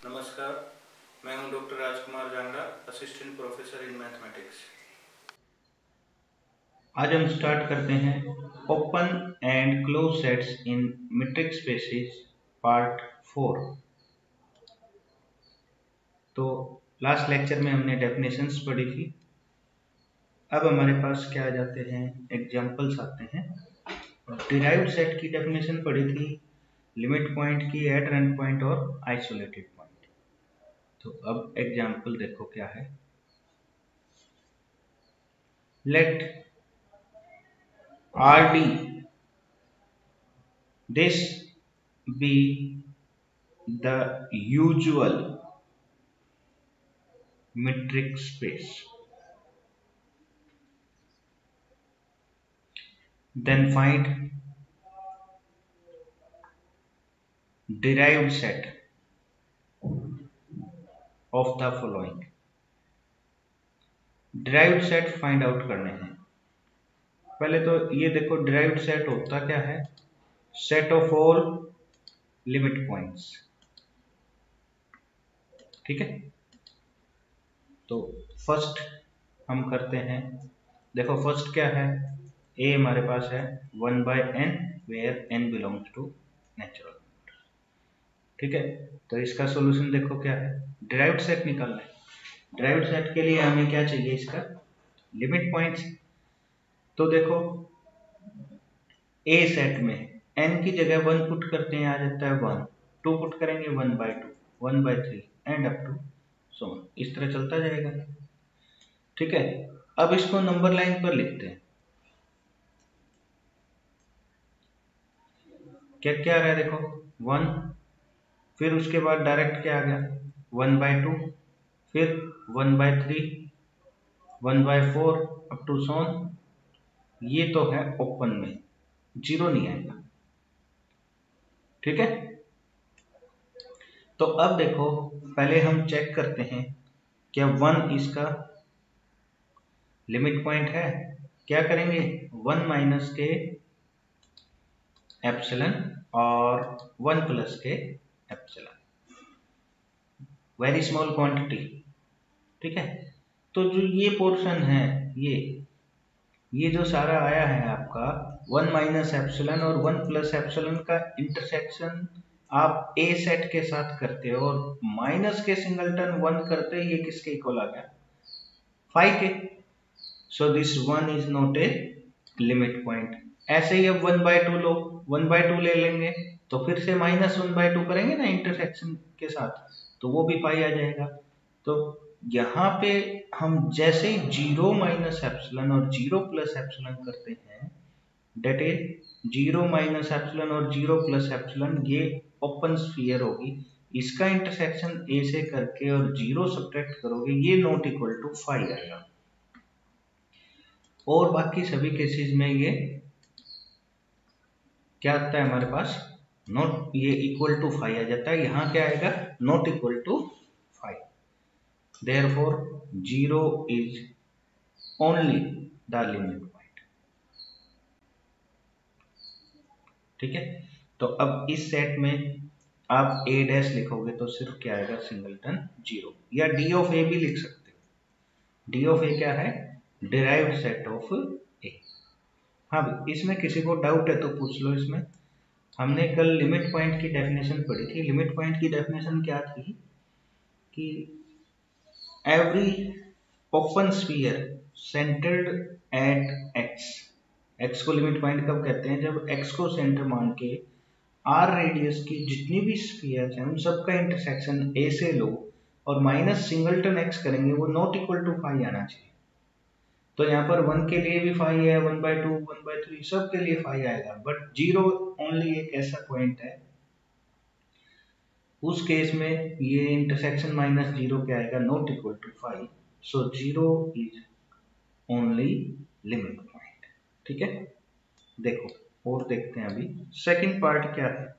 नमस्कार, मैं हूं doctor Rajkumar Jangra, assistant professor in mathematics. आज हम स्टार्ट करते हैं open and close sets in metric spaces part 4। तो लास्ट लेक्चर में हमने डेफिनेशंस पढ़ी थी। अब हमारे पास क्या आ जाते हैं, एग्जांपल्स आते हैं। डिराइव्ड सेट की डेफिनेशन पढ़ी थी, लिमिट पॉइंट की, एट रन पॉइंट और आइसोलेटेड पॉइंट। तो अब एग्जांपल देखो क्या है। Let RD this be the usual metric space. Then find derived set of the following. derived set find out करने हैं। पहले तो ये देखो, derived set होता क्या है, set of all limit points। ठीक है, तो फर्स्ट हम करते हैं। देखो फर्स्ट क्या है, a हमारे पास है 1/n where n belongs to natural। ठीक है, तो इसका सॉल्यूशन देखो क्या है, डिराइव्ड सेट निकालना है। डिराइव्ड सेट के लिए हमें क्या चाहिए, इसका लिमिट पॉइंट्स। तो देखो ए सेट में n की जगह 1 पुट करते हैं, आ जाता है 1, 2 पुट करेंगे 1/2, 1/3 and up to so on, इस तरह चलता जाएगा। ठीक है, अब इसको नंबर लाइन पर लिखते हैं। क्या क्या आ रहा है देखो, 1, फिर उसके बाद डायरेक्ट क्या आ गया 1/2, फिर 1/3, 1/4 अप टू सो ऑन। ये तो है ओपन में, जीरो नहीं आएगा। ठीक है, तो अब देखो पहले हम चेक करते हैं क्या 1 इसका लिमिट पॉइंट है। क्या करेंगे, 1 माइनस के एप्सिलन और 1 प्लस के एप्सिलन, वेरी स्मॉल क्वांटिटी। ठीक है, तो जो ये पोर्शन है, ये जो सारा आया है आपका 1 माइनस एप्सिलन और 1 प्लस एप्सिलन का इंटरसेक्शन आप ए सेट के साथ करते हो और माइनस के सिंगलटन 1 करते, ये किसके इक्वल आ गया 5 के। So this 1 is not a limit point. ऐसे ही अब 1/2 लो, 1/2 ले लेंगे तो फिर से -1/2 करेंगे ना इंटरसेक्शन के साथ, तो वो भी पाई आ जाएगा। तो यहाँ पे हम जैसे ही 0 माइनस एप्सिलन और 0 प्लस एप्सिलन करते हैं, डेट इज 0 माइनस एप्सिलन और 0 प्लस एप्सिलन, ये ओपन स्फीयर होगी। इसका इंटरसेक्शन ए से करके और 0 सब्ट्रैक्ट करोगे, ये नॉट इक्वल टू 5 आएगा। और बाकी सभी केसेस में ये क्या आता है हमारे पास, नॉट, ये इक्वल टू 5 आ जाता है। यहाँ क्या आएगा, not equal to 5। Therefore 0 is only the limit point. ठीक है, तो अब इस सेट में आप a डैश लिखोगे तो सिर्फ क्या आएगा, सिंगलटन 0, या d ऑफ a भी लिख सकते हो। d ऑफ a क्या है, डिराइव्ड सेट ऑफ a। हाँ, इसमें किसी को डाउट है तो पूछ लो। इसमें हमने कल लिमिट पॉइंट की डेफिनेशन पढ़ी थी। लिमिट पॉइंट की डेफिनेशन क्या थी कि every open sphere centred at x को लिमिट पॉइंट कब कहते हैं, जब x को सेंटर मान के r रेडियस की जितनी भी स्फीयर्स हैं उन सबका इंटरसेक्शन a से लो और माइनस सिंगलटन x करेंगे, वो नॉट इक्वल टू 5 आना चाहिए। तो यहाँ पर 1 के लिए भी 5 है, 1/2, 1/3 सब के लिए 5 आएगा, बट 0 ओनली एक ऐसा पॉइंट है, उस केस में ये इंटरसेक्शन -0 क्या आएगा, not equal to 5। So 0 is only limit point. ठीक है, देखो और देखते हैं अभी सेकंड पार्ट क्या है।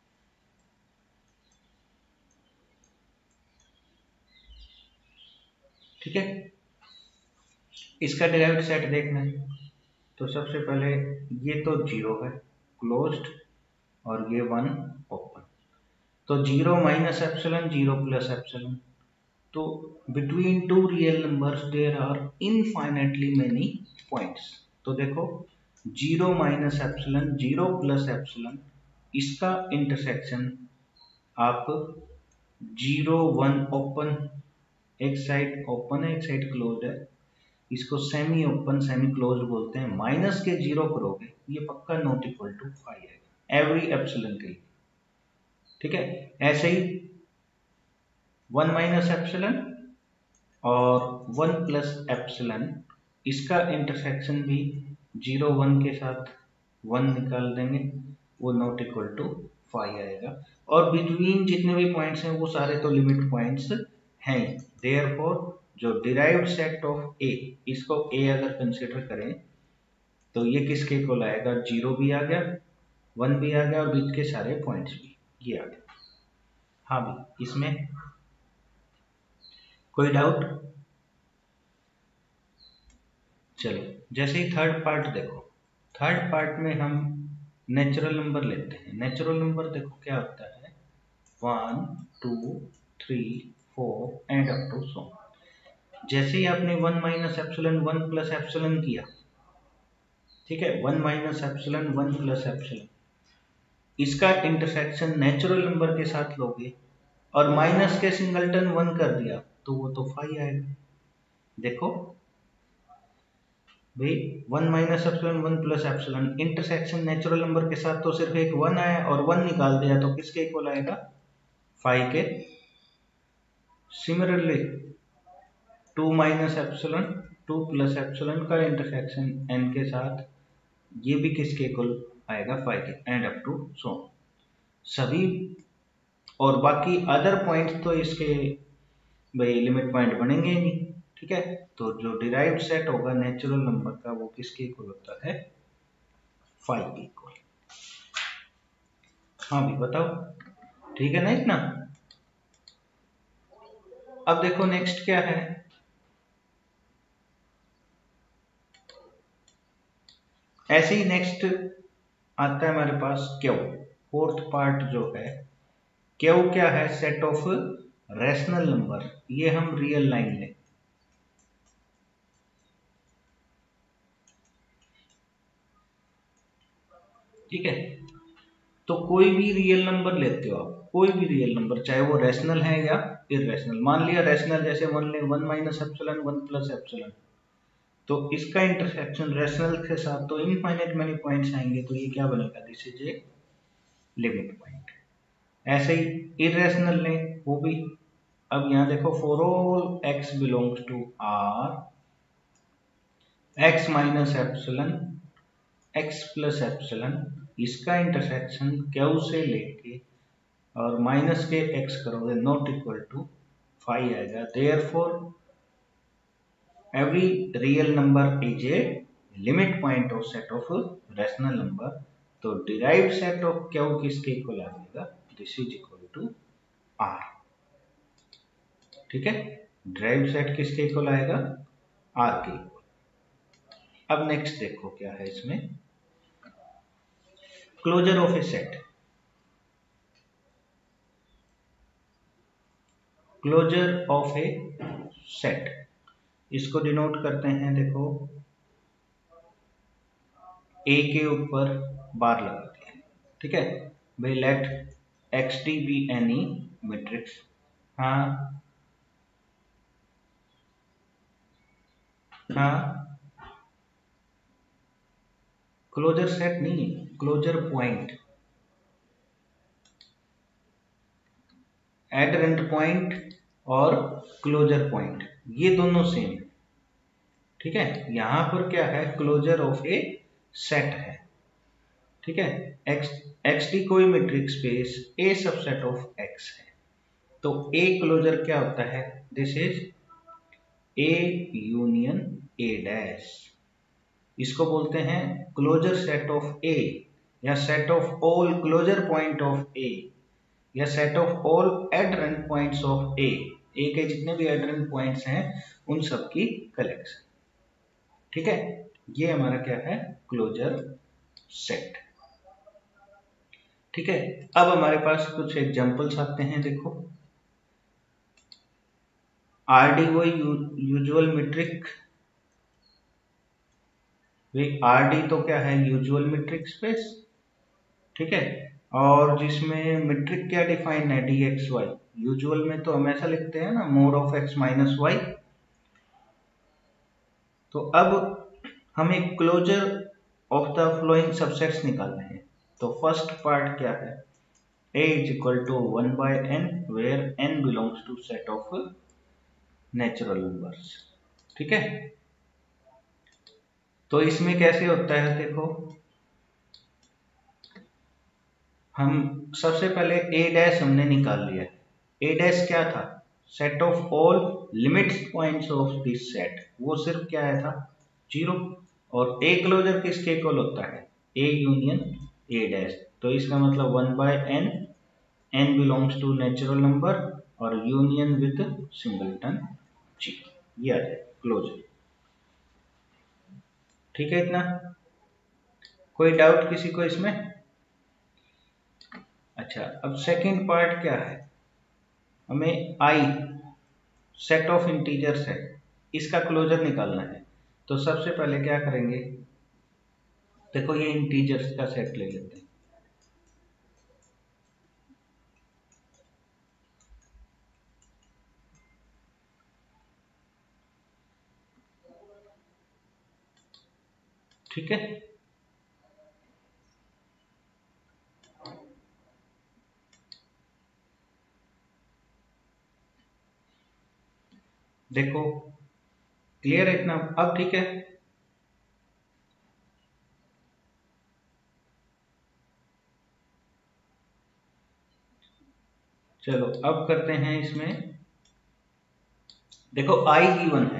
ठीक है, इसका डिराइव्ड सेट देखना है। तो सबसे पहले ये तो 0 है क्लोज्ड और ये 1 ओपन। तो 0 माइनस एप्सिलॉन 0 प्लस एप्सिलॉन। तो between two real numbers there are infinitely many points. तो देखो 0 माइनस एप्सिलॉन 0 प्लस एप्सिलॉन, इसका इंटरसेक्शन आप 0 1 ओपन, एक साइड ओपन है एक साइड क्लोज है, इसको सेमी ओपन सेमी क्लोज बोलते हैं, माइनस के 0 करोगे ये पक्का नॉट इक्वल टू 5 आएगा एवरी एप्सिलॉन के लिए। ठीक है, ऐसे ही 1 माइनस एप्सिलॉन और 1 प्लस एप्सिलॉन, इसका इंटरसेक्शन भी 0 1 के साथ 1 निकाल देंगे, वो नॉट इक्वल टू 5 आएगा। और बिटवीन जितने भी पॉइंट्स हैं वो सारे तो लिमिट पॉइंट्स हैं। देयरफॉर जो डिराइव्ड सेट ऑफ ए, इसको ए अगर कंसिडर करें तो ये किसके इक्वल आएगा, 0 भी आ गया 1 भी आ गया और बीच के सारे पॉइंट्स भी ये आ गए। हाँ भी, इसमें कोई डाउट? चलो जैसे ही थर्ड पार्ट देखो, थर्ड पार्ट में हम नेचुरल नंबर लेते हैं। नेचुरल नंबर देखो क्या होता है, 1 2 3 4 एंड अप टू सो। जैसे ही आपने 1 माइनस एप्सिलॉन 1 प्लस एप्सिलॉन किया, ठीक है, 1 माइनस एप्सिलॉन 1 प्लस एप्सिलॉन, इसका इंटरसेक्शन नेचुरल नंबर के साथ लोगे और माइनस के सिंगलटन 1 कर दिया तो वो तो 5 आएगा। देखो भाई 1 minus epsilon 1 plus epsilon, intersection natural number के साथ तो सिर्फ एक 1 आया और 1 निकाल दिया तो किसके इक्वल आएगा, 5 के। Similarly 2 minus epsilon 2 plus epsilon का इंटरसेक्शन n के साथ, ये भी किसके इक्वल आएगा, 5 के, एंड अप टू सो सभी। और बाकी अदर पॉइंट्स तो इसके भाई लिमिट पॉइंट बनेंगे ही नहीं। ठीक है, तो जो डिराइव्ड सेट होगा नेचुरल नंबर का वो किसके इक्वल होता है, 5 के इक्वल। हाँ भी बताओ, ठीक है ना इतना। अब देखो नेक्स्ट क्या है, ऐसे ही नेक्स्ट आता है हमारे पास क्यू। फोर्थ पार्ट जो है क्यू क्या है, सेट ऑफ रैशनल नंबर। ये हम रियल लाइन लें, ठीक है। तो कोई भी रियल नंबर लेते हो आप, कोई भी रियल नंबर, चाहे वो रैशनल है या इरेशनल। मान लिया रैशनल, जैसे 1 ले 1 माइनस एप्सिलॉन 1 प्लस एप्सिलॉन, तो इसका इंटरसेक्शन रैशनल के साथ तो इनफाइनाइट मेनी पॉइंट्स आएंगे, तो ये क्या बनेगा, this is a limit point. ऐसे ही इरेशनल लें वो भी। अब यहां देखो for all x belongs to R, x minus epsilon x plus epsilon, इसका इंटरसेक्शन Q से लेके और माइनस के x करोगे नॉट इक्वल टू 5 आएगा। Therefore every real number is a limit point of set of rational number. तो derived set of Q किसके equal आ जाएगा, this is equal to R। ठीक है, डिराइव्ड सेट किसके इक्वल आएगा, R के इक्वल। अब नेक्स्ट देखो क्या है इसमें, closure of a set. Closure of a set, इसको डिनोट करते हैं, देखो ए के ऊपर बार लगाते हैं। ठीक है भाई, let X T be any matrix. हाँ हाँ, क्लोजर सेट नहीं, क्लोजर पॉइंट, एडरेंट पॉइंट और क्लोजर पॉइंट ये दोनों सेम है। ठीक है, यहां पर क्या है, क्लोजर ऑफ ए सेट है। ठीक है, एक्स टी कोई matrix space A subset of X है, तो ए क्लोजर क्या होता है, this is A union A dash. इसको बोलते हैं क्लोजर सेट ऑफ ए, या set of all closure point of A, या set of all adherent points of A. A के जितने भी एडरेंट पॉइंट्स हैं उन सब की कलेक्शन। ठीक है, ये हमारा क्या है, क्लोजर सेट। ठीक है, अब हमारे पास कुछ एग्जांपल्स आते हैं। देखो, RDO यूजुअल मीट्रिक, RD तो क्या है, यूजुअल मीट्रिक स्पेस, ठीक है, और जिसमें मीट्रिक क्या डिफाइन है, DXY। यूजुअल में तो हम ऐसा लिखते हैं ना, mod of x minus Y. तो अब हमें closure of the following subsets निकालने हैं। तो फर्स्ट पार्ट क्या है, A is equal to 1 by n where n belongs to set of natural numbers, ठीक है। तो इसमें कैसे होता है, देखो, हम सबसे पहले a डैश हमने निकाल लिया। a डैश क्या था, set of all limits points of this set, वो सिर्फ क्या आया था, 0। और a क्लोजर किसके इक्वल होता है, a यूनियन a डैश। तो इसका मतलब 1 by n, n belongs to natural number और यूनियन विद सिंगलटन g, ये आ जाए क्लोजर। ठीक है, इतना। कोई डाउट किसी को इसमें? अच्छा, अब सेकंड पार्ट क्या है, हमें i सेट ऑफ इंटीजर्स है, इसका क्लोजर निकालना है। तो सबसे पहले क्या करेंगे, देखो ये इंटीजर्स का सेट ले लेते हैं। ठीक है, देखो क्लियर है इतना, अब ठीक है। चलो अब करते हैं इसमें, देखो i गिवन है,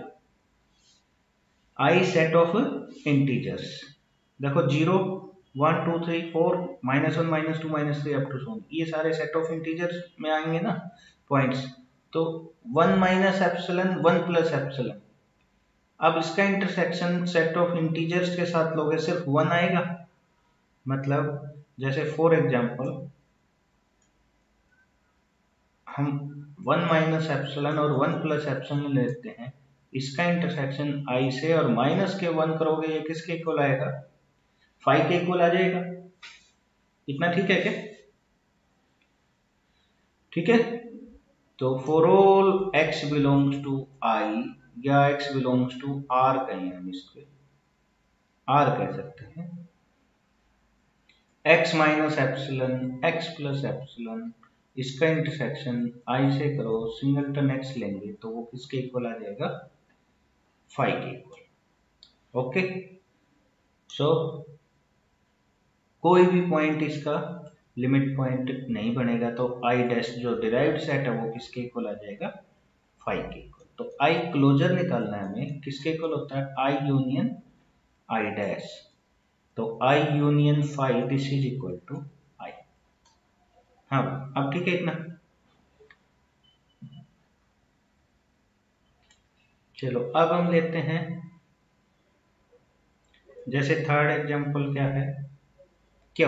i सेट ऑफ इंटीजर्स। देखो 0 1 2 3 4 -1 -2 -3 अप टू सो, ये सारे सेट ऑफ इंटीजर्स में आएंगे ना पॉइंट्स। तो 1 माइनस एप्सिलन 1 प्लस एप्सिलन, अब इसका इंटरसेक्शन सेट ऑफ इंटीजर्स के साथ लोगे सिर्फ 1 आएगा। मतलब जैसे फॉर एग्जांपल हम 1 माइनस एप्सिलन और 1 प्लस एप्सिलन लेते हैं, इसका इंटरसेक्शन i से, और माइनस के 1 करोगे, ये किसके इक्वल आएगा, 5 के इक्वल आ जाएगा। इतना ठीक है क्या? ठीक है, तो for all x belongs to i या x बिलोंग्स टू r कहें, हम इसको r कह सकते हैं, x minus epsilon x plus epsilon, इसका इंटरसेक्शन i से करो, सिंगलटन x लेंगे तो वो किसके इक्वल आ जाएगा, 5 के इक्वल। ओके, सो कोई भी पॉइंट इसका लिमिट पॉइंट नहीं बनेगा, तो i डैश जो डिराइव्ड सेट है वो किसके इक्वल आ जाएगा, 5 के इक्वल। तो i क्लोजर निकालना है हमें, किसके इक्वल होता है, i यूनियन i डैश। तो i union 5 this is equal to i। हाँ, अब ठीक है इतना। चलो अब हम लेते हैं, जैसे थर्ड एग्जांपल क्या है, क्यू।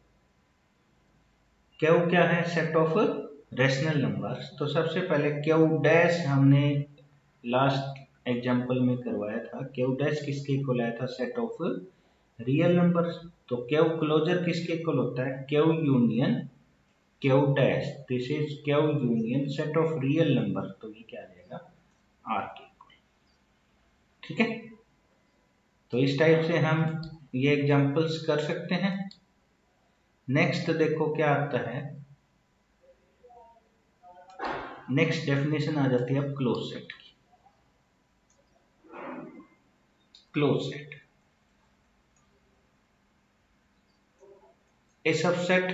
क्यू क्या है, सेट ऑफ रेशनल नंबर्स। तो सबसे पहले क्यू डैश हमने लास्ट एग्जांपल में करवाया था, क्यू डैश किसके इक्वल आया था, सेट ऑफ रियल नंबर्स। तो क्यू क्लोजर किसके इक्वल होता है, Q union Q dash, this is Q union set of real number, तो ये क्या आ जाएगा, आर के इक्वल। ठीक है, तो इस टाइप से हम ये एग्जांपल्स कर सकते हैं। नेक्स्ट देखो क्या आता है, नेक्स्ट डेफिनेशन आ जाती है अब क्लोज सेट की। Close set, a subset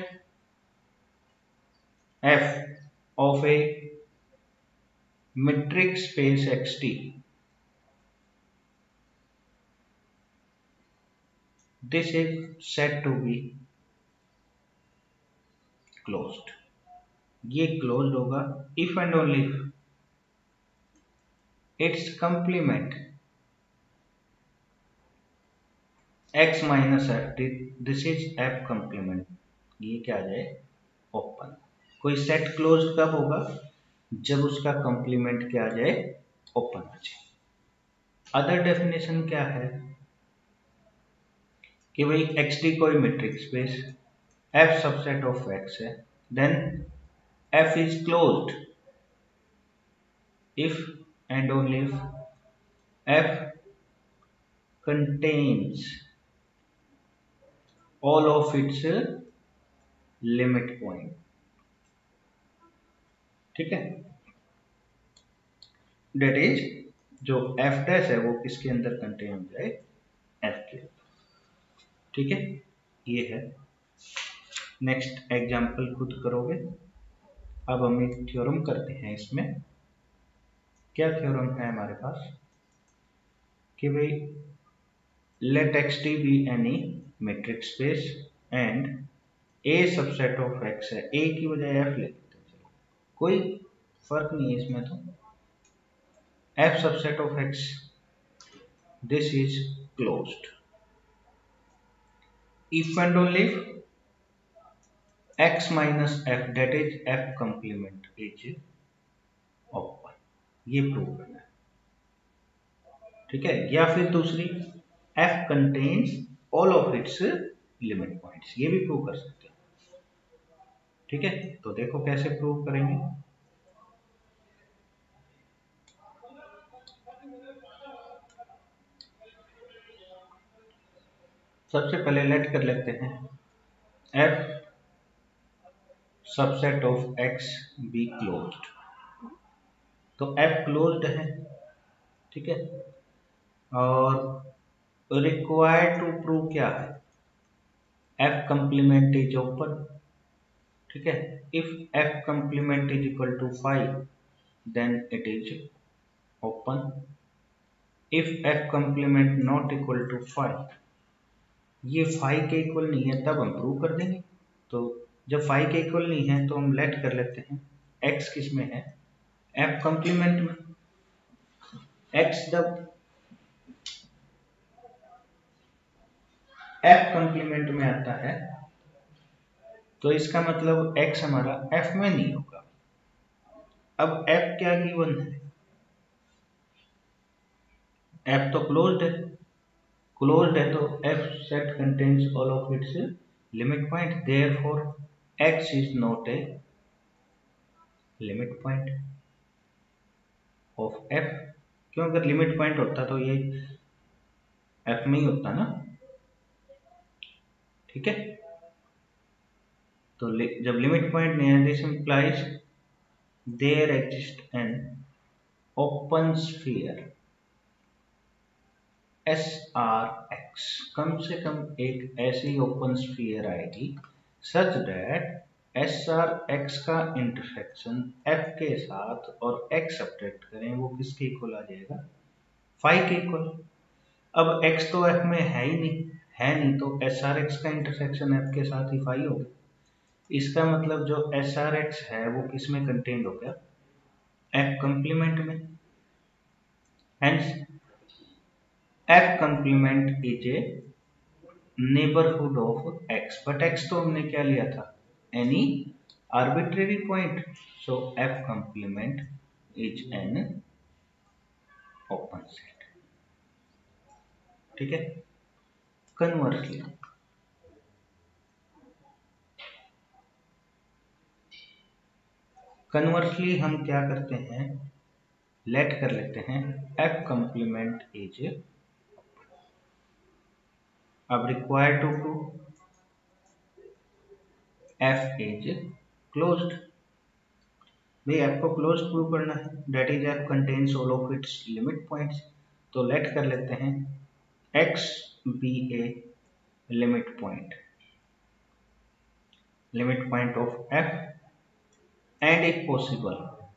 f of a metric space xt, this is said to be closed। ये क्लोज्ड होगा if and only if its complement x minus f, this is f complement, ये क्या आ जाए, open. कोई set close कब होगा, जब उसका कंप्लीमेंट क्या आ जाए, ओपन आ जाए। अदर डेफिनेशन क्या है कि भाई XD कोई metric space F subset of X है, then F is closed if and only if F contains all of its limit point। ठीक है, डेट इज जो F डैश है वो किसके अंदर कंटेन हो जाए, F के। ठीक है, ये है। नेक्स्ट एग्जाम्पल खुद करोगे। अब हम एक थ्योरम करते हैं। इसमें क्या थ्योरम है हमारे पास कि भाई let XD be any metric space and A subset of X है, A की बजाय F ले लेते हैं, चलो कोई फर्क नहीं है इसमें। तो F subset of X, this is closed if and only if X minus F, that is F complement is open। ये प्रूव करना है। ठीक है, या फिर दूसरी F contains all of its limit points, ये भी प्रूव कर सकते हैं। ठीक है, तो देखो कैसे प्रूव करेंगे। सबसे पहले लेट कर लेते हैं F subset of X be closed. तो F क्लोज्ड है, ठीक है, और रिक्वायर्ड टू प्रूव क्या है, F कंप्लीमेंट इज ओपन। ठीक है, if F complement is equal to 5 then it is open. If F complement not equal to 5, ये 5 के इक्वल नहीं है, तब हम प्रूव कर देंगे। तो जब 5 के इक्वल नहीं है तो हम लेट कर लेते हैं X किस में है, F कंप्लीमेंट में। X जब F कंप्लीमेंट में आता है तो इसका मतलब X हमारा F में नहीं होगा। अब F क्या गिवन है, F तो क्लोज्ड है, क्लोज्ड है तो F set contains all of its limit point, therefore X is not a limit point of F। क्यों, अगर लिमिट पॉइंट होता तो ये F में ही होता ना। ठीक है, तो जब लिमिट पॉइंट नहीं है, this implies there exist an open sphere SRX। कम से कम एक ऐसी ओपन स्फीयर आएगी सच दैट SRX का इंटरसेक्शन F के साथ और X सब्ट्रैक्ट करें वो किसके इक्वल आ जाएगा, 5 के इक्वल। अब X तो F में है ही नहीं, तो SRX का इंटरसेक्शन F के साथ ही 5 होगा। इसका मतलब जो SRX है वो किस में कंटेन्ड हो गया, F कंप्लीमेंट में। Hence F complement is a neighbourhood of X, but X तो हमने क्या लिया था, any arbitrary point. So F complement is an open set. ठीक है, कन्वर्सली हम क्या करते हैं, लेट कर लेते हैं F कंप्लीमेंट इज, अब required to prove F is closed. भाई F को क्लोज प्रूव करना है, that is F contains all of its limit points. तो लेट कर लेते हैं X be a limit point of F and if possible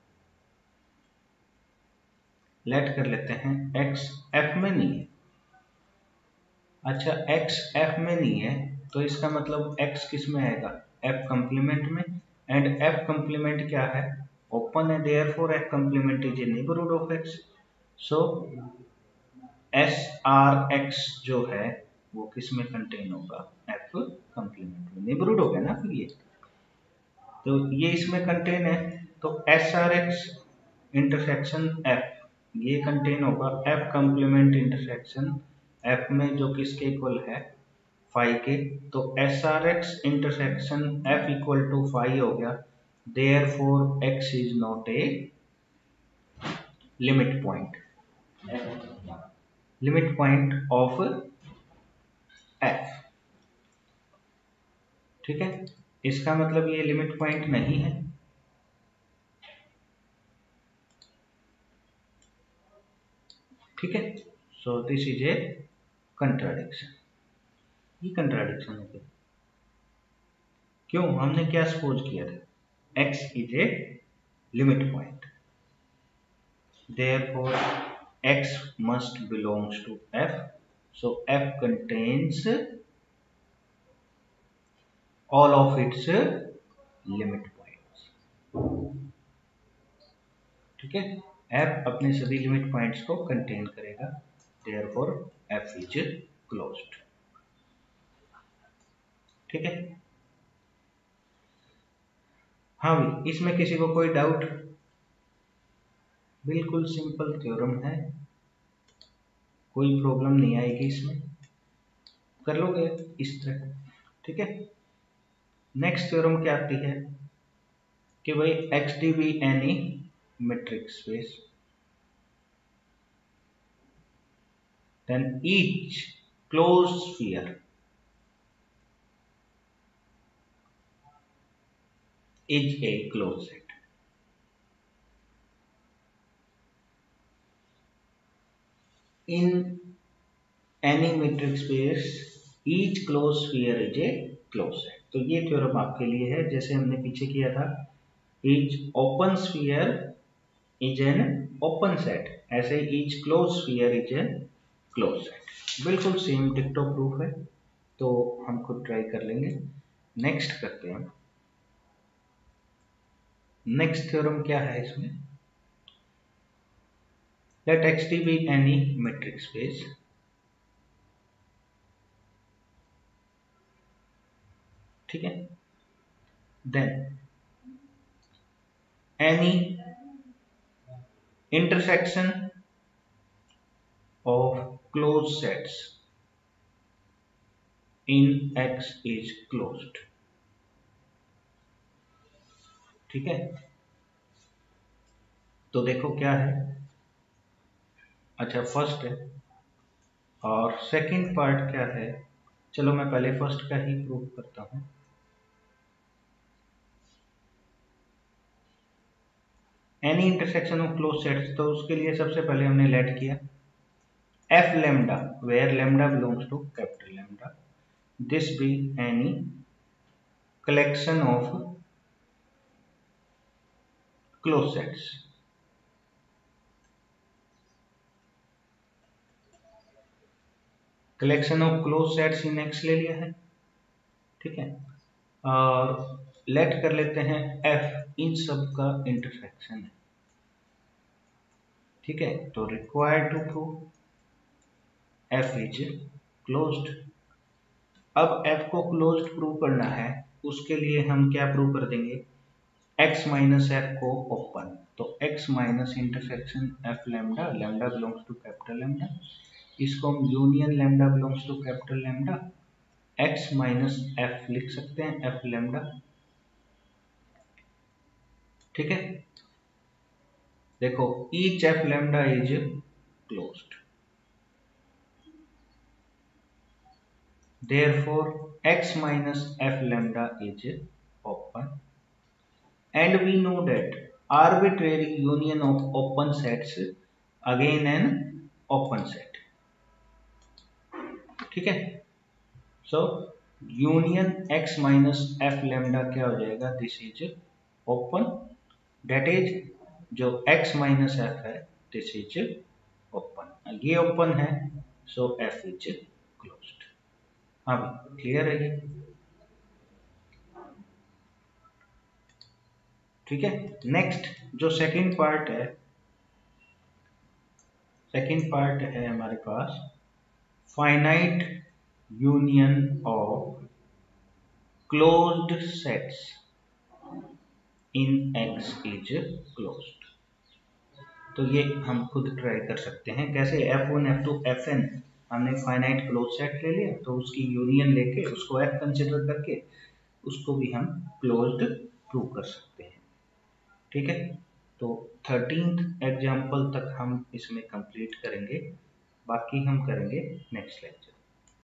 let कर लेते हैं X F में नहीं है। अच्छा, X F में नहीं है तो इसका मतलब X किस में आएगा, F कंप्लीमेंट में, एंड F कंप्लीमेंट क्या है, ओपन है, therefore F complement is a neighbourhood of X। So SRX जो है वो किस में कंटेन होगा, F कंप्लीमेंट में, नेबरहुड हो गया ना फिर ये। तो ये इसमें कंटेन है, तो S R X intersection F ये कंटेन होगा एफ कंप्लीमेंट इंटरसेक्शन एफ में, जो किसके इक्वल है, फाई के। तो S R X intersection F equal to phi हो गया, therefore X is not a limit point, limit point of F. ठीक है, इसका मतलब ये लिमिट पॉइंट नहीं है। ठीक है, so this is a contradiction. ये कंट्राडिक्शन है क्या? क्यों? हमने क्या सपोज किया था, x is a limit point, therefore x must belongs to f, so f contains all of its limit points। ठीक है, f अपने सभी लिमिट पॉइंट्स को कंटेन करेगा, therefore f is closed। ठीक है, हाँ भी, इसमें किसी को कोई डाउट? बिल्कुल सिंपल थ्योरम है, कोई प्रॉब्लम नहीं आएगी इसमें, कर लोगे इस तरह। ठीक है, नेक्स्ट थ्योरम क्या आती है कि भाई X D be any metric space, then each closed sphere is a closed set। In any metric space each closed sphere is a closed set। तो ये थ्योरम आपके लिए है, जैसे हमने पीछे किया था each open sphere is an open set, ऐसे each closed sphere is a closed set। बिल्कुल सेम डिक्टो प्रूफ है, तो हम खुद ट्राई कर लेंगे। नेक्स्ट करते हैं, नेक्स्ट थ्योरम क्या है इसमें, let X T be any metric space, ठीक है, then any intersection of closed sets in X is closed। ठीक है, तो देखो क्या है, अच्छा फर्स्ट है और सेकंड पार्ट क्या है, चलो मैं पहले फर्स्ट का ही प्रूव करता हूं। Any intersection of close sets, तो उसके लिए सबसे पहले हमने लेट किया F lambda where lambda belongs to capital lambda, this be any collection of close sets. Collection of close sets in X ले लिया है। ठीक है, और लेट कर लेते हैं एफ इन सब का इंटरसेक्शन है। ठीक है, तो required to prove F is closed. अब एफ को क्लोज्ड प्रूव करना है, उसके लिए हम क्या प्रूव कर देंगे, एक्स माइनस एफ को ओपन, तो X minus intersection F lambda, lambda belongs to capital lambda, इसको हम union lambda belongs to capital lambda X minus F लिख सकते हैं, एफ लैम्डा। ठीक है, देखो each F lambda is closed, therefore x minus f lambda is open, and we know that arbitrary union of open sets again an open set। ठीक है, so union x minus f lambda क्या हो जाएगा, this is open, that is जो x minus f है this is open, ये open है, सो f इज क्लोज्ड। हाँ क्लियर है ये? ठीक है, नेक्स्ट जो सेकंड पार्ट है, सेकंड पार्ट है हमारे पास finite union of closed sets in X is closed. तो ये हम खुद ट्राई कर सकते हैं कैसे। F1 F2 Fn हमने फाइनाइट क्लोज सेट ले लिया, तो उसकी यूनियन लेके उसको F कंसिडर करके उसको भी हम क्लोज्ड प्रूव कर सकते हैं। ठीक है, तो 13th एग्जाम्पल तक हम इसमें कंप्लीट करेंगे, बाकी हम करेंगे नेक्स्ट लेक्चर।